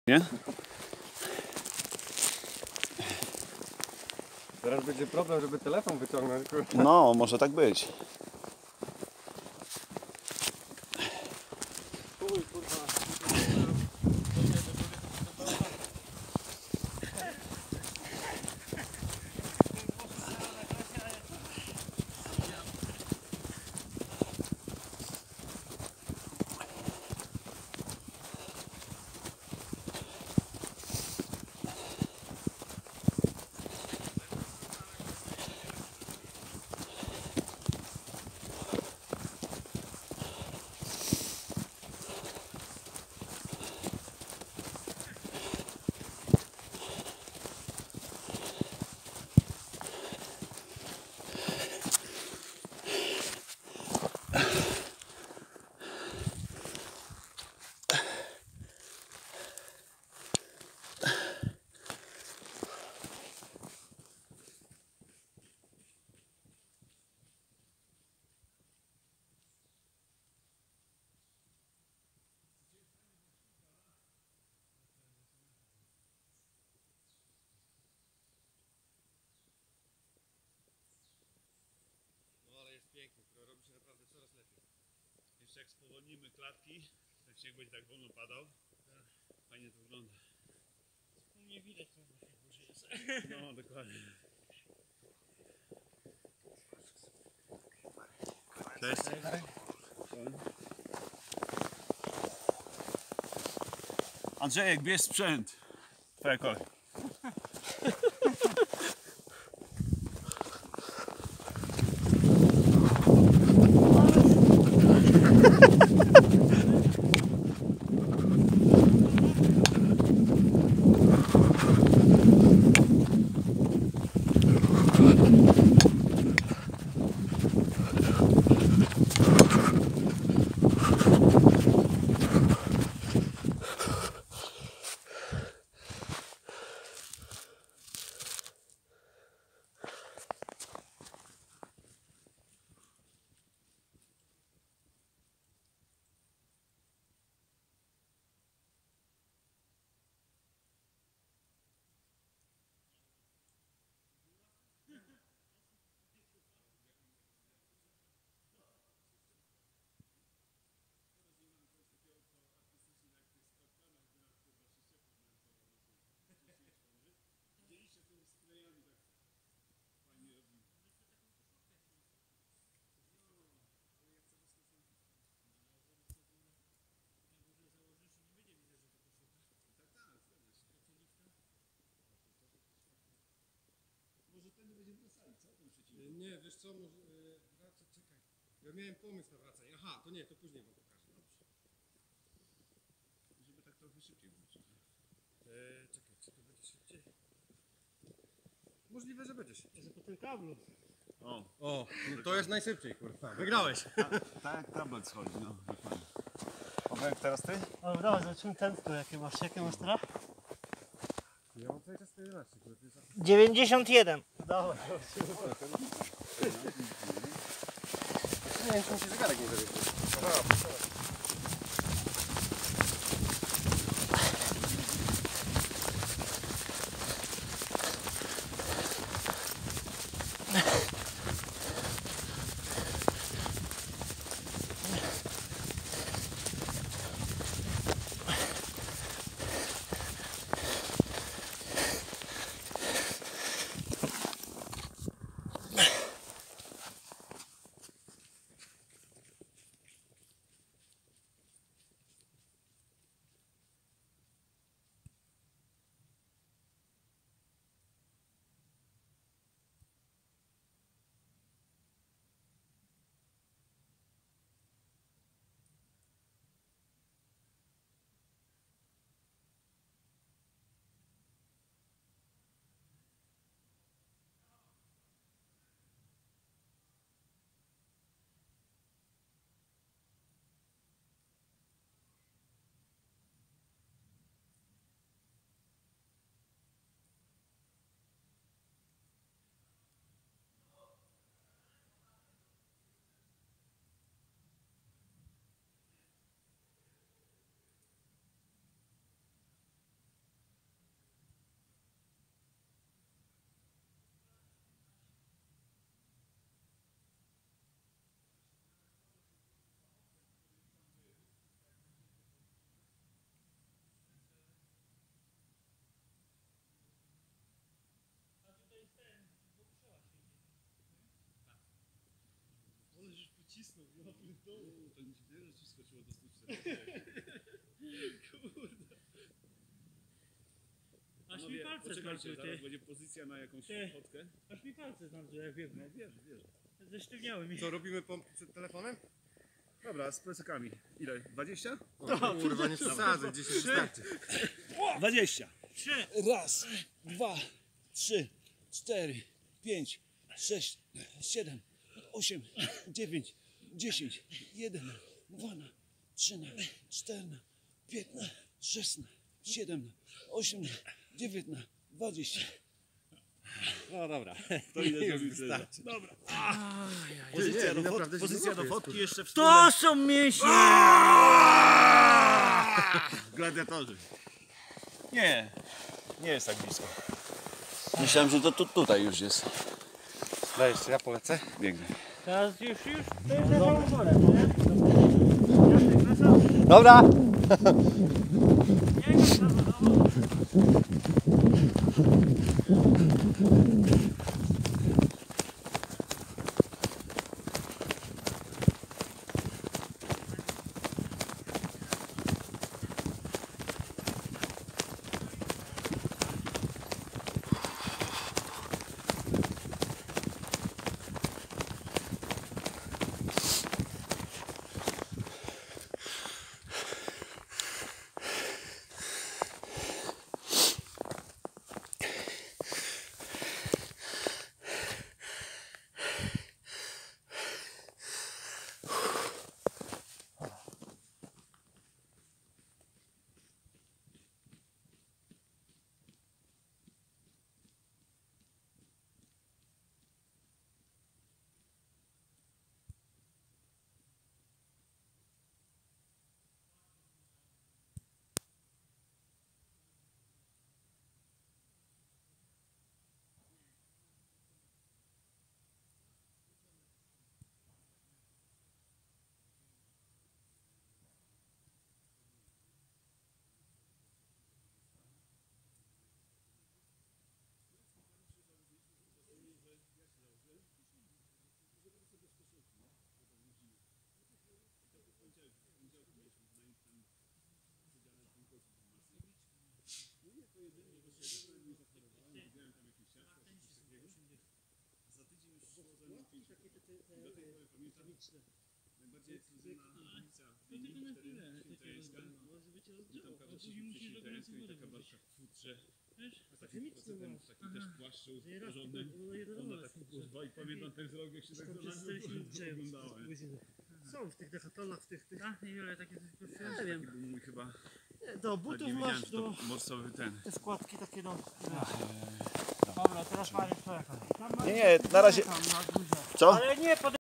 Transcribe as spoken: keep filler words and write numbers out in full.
Nie? Teraz będzie problem, żeby telefon wyciągnąć. No, może tak być. Pięknie, to robi się naprawdę coraz lepiej. Jeszcze jak spowolnimy klatki, jak śnieg będzie tak wolno padał, fajnie to wygląda. Nie widać, co na górze jest. No, dokładnie. Cześć. Andrzejek, bierz sprzęt. Twoja kolej. Nie, wiesz co, może yy, wracać, czekaj. Ja miałem pomysł na wracanie. Aha, to nie, to później wam pokażę. Dobrze. Żeby tak trochę szybciej wrócić. Eee, czekaj, czy to będzie szybciej? Możliwe, że będzie szybciej. Że po tym kablu. O, O, no to jest najszybciej, kurwa. Wygrałeś. tak jak tablet schodzi, no dokładnie. Obrek, teraz ty? O, dawaj, zobaczymy tętno, jakie masz. Jakie masz teraz? Ja mam cały czas sto jedenaście, kurwa. dziewięćdziesiąt jeden. Dawaj. Nie, jeszcze mi się zegarek nie zarył. To mi się nie, że ci skoczyło do stu czterech. Kurde. Aż mi Panowie, palce poczekajcie, zmarły, zaraz ty. będzie pozycja na jakąś Ty. fotkę. Aż mi palce zmarły, jak biegnę. No wiesz, wiesz. Zesztywniały mi. Co, robimy pompki przed telefonem? Dobra, z plecakami. Ile? dwadzieścia? O, kurwa, nie przesadzę, dziesięć wystarczy. dwadzieścia. Trzy. Raz, dwa, trzy, cztery, pięć, sześć, siedem, osiem, dziewięć, dziesięć, jeden, dwa, trzy, cztery, pięć, sześć, siedem, osiem, dziewięć, dwadzieścia. No dobra. To ile Już zrobić? wystarczy. Dobra. Pozycja, do, fot, naprawdę pozycja do jest, fotki kurwa. jeszcze w To są mięśnie! Gladiatorzy. Nie, nie jest tak blisko. Myślałem, że to tu, tutaj już jest. Daj jeszcze, ja polecę. Biegnę. Teraz już, już, to jest na samą górę, nie? Jacek, na samą. Dobra. Nie, nie, na samą. Najbardziej ekskluzywna ulica w Wilnie, wegetariańska. I tam kawa się wegetariańska i taka babka w futrze. Z takim facetem, w takim też płaszczu porządnym. Ona tak kurwa i pamiętam ten wzrok, jak się tak za nami oglądała. nie? Są w tych dechatonach, w tych, tych... A, niewiele takie coś kosztuje? Nie wiem. Taki był mój chyba, Do nawet butów nie wiedziałem, masz, że do... to morsowy ten. Te składki takie do... Dobra, teraz Mariusz, czekaj. Tam Nie, nie, na razie- Tam na górze. Co? Ale nie,